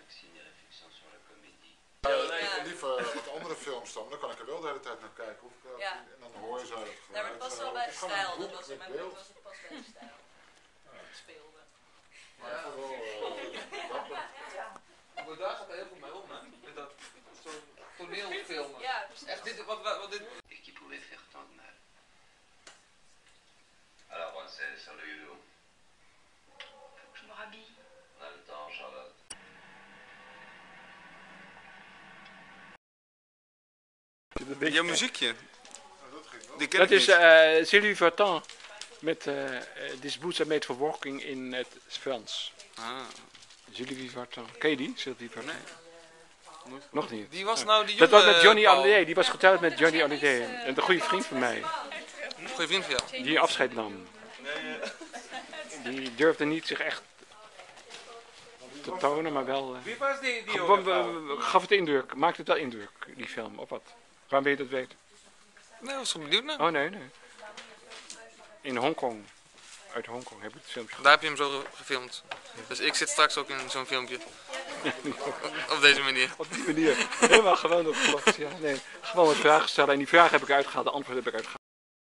Liever wat andere films dan, dan kan ik er wel de hele tijd naar kijken. En dan hoor je zo het geluid. Nee, maar het past wel bij de stijl. Dat was in mijn boek was het pas bij de stijl. Het speelde. Maar ik vond wel dapper. Maar daar gaat er heel veel mee om, hè? Met dat zo'n toneelfilm. Ja, precies. Echt, dit, wat dit... Et qui pouvait faire tant de mal. Alors, princesse, sur le judo. Faut que je me rhabille. On a le temps, Charlotte. Jouw muziekje. Die ken Dat ik is niet. Sylvie Vartan met This Boots are made for walking in het Frans. Ah. Sylvie Vartan. Ken je die? Sylvie Vartan? Nee. Nog niet. Die was nou die Dat jonge... was met Johnny Paul. Hallyday. Die was getrouwd met Johnny Hallyday. Een goede vriend van mij. Goeie vriend van jou. Die afscheid nam. Die durfde niet zich echt te tonen, maar wel... Wie was die gaf het indruk. Maakte het wel indruk, die film, of wat? Waarom wil je dat weten? Nee, was zo benieuwd naar. Oh nee. In Hongkong. Uit Hongkong heb ik het filmpje Daar heb je hem zo gefilmd. Dus ik zit straks ook in zo'n filmpje. Op deze manier. Op die manier. Helemaal gewoon opgelost. Ja, nee. Gewoon wat vragen stellen. En die vragen heb ik uitgehaald, de antwoorden heb ik uitgehaald.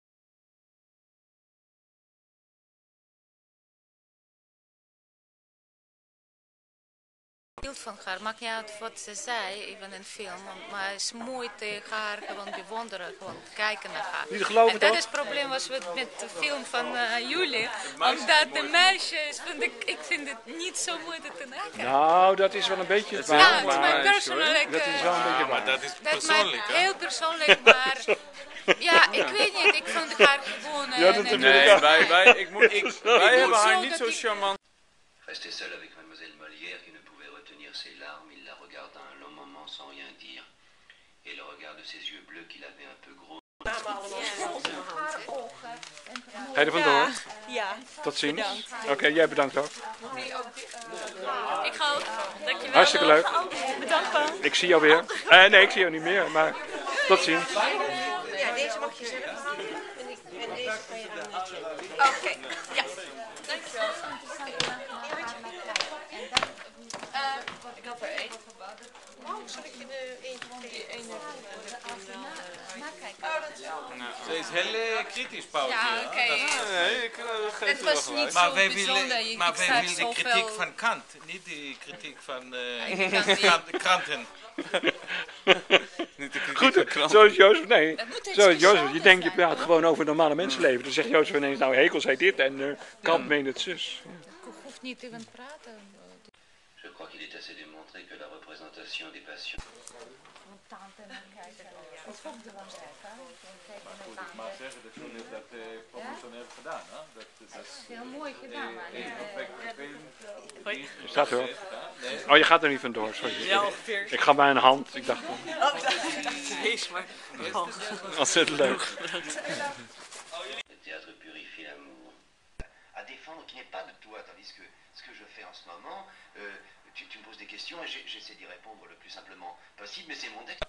Van haar, maakt niet uit wat ze zei, even in film, maar het is mooi tegen haar gewoon bewonderen, gewoon kijken naar haar. Niet geloven En dat toch? is het probleem was met de film van jullie, omdat de meisjes, ik vind het niet zo mooi te maken. Nou, dat is wel een beetje het Ja, waar. het is mijn persoonlijke... Dat is wel een beetje waar. Dat is Dat persoonlijk, is hè? heel persoonlijk, maar ja, ik weet niet, ik vond haar gewoon... Ja, dat en- Nee, wij hebben haar niet zo charmant. Resté seul avec mademoiselle Molière qui ne pouvait retenir ses larmes, il la regarda un long moment sans rien dire. Et le regard de ses yeux bleus qu'il avait un peu gros. Ga je er vandoor? Ja. Tot ziens. Oké, jij bedankt ook. Ik ga ook. Dankjewel. Hartstikke leuk. Bedankt wel. Ik zie jou weer. Nee, ik zie jou niet meer, maar tot ziens. Ja, deze mag je zelf houden. En deze kan je aan het Oké. Ja. Dankjewel. Ik had er één. Zal ik je de eentje Ze is heel kritisch, Paul. Ja, oké. Nee, ik geef Het er wel was gelijk. niet Maar zo wij bijzonder. willen, maar Ik wij zag willen de zoveel- kritiek van Kant, niet de kritiek van kranten. Niet de kritiek Goed, van kranten. zoals Jozef, nee. Het moet iets Zoals Jozef, je bijzonders denkt je zijn. praat gewoon over normale mensenleven. Dan zegt Jozef ineens, nou Hegel zei dit en Kant meent het zus. Ik hoef niet even praten. Je crois qu'il est assez démontré que la représentation des passions... Ik mag zeggen dat jullie dat professioneel hebben gedaan. Hè? Dat is Heel mooi gedaan, maar Staat erop. Oh, je gaat er niet vandoor, sorry. Ja, ongeveer. Ik ga bij een hand, ik dacht, Wees maar. ontzettend leuk. Le théâtre purifie l'amour. À défendre qui n'est pas de toi, tandis que ce que je fais en ce moment, tu me poses des questions et j'essaie d'y répondre le plus simplement possible, mais c'est mon texte.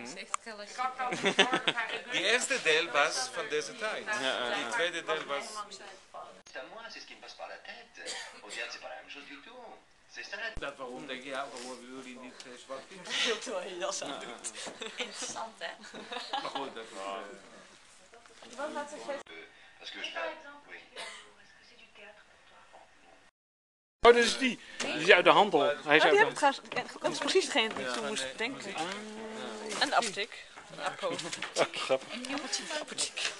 Die eerste deel was van deze tijd. Die tweede deel was... C'est à moi, c'est ce qui me passe par la tête. Au théâtre, c'est pas la même chose du tout. C'est ça la... Dat waarom denk je, ja, waarom hebben jullie niet zwart in? Terwijl je jas aan doet. Interessant, hè? Maar goed, dat was... Parce que je fais... Oui. Oh, dat is die. Die is uit de handel. Hij is uit de handel. Dat is precies degene die ik toen moest bedenken. Een apotheek. Een apotheek. Grappig. Apotheek.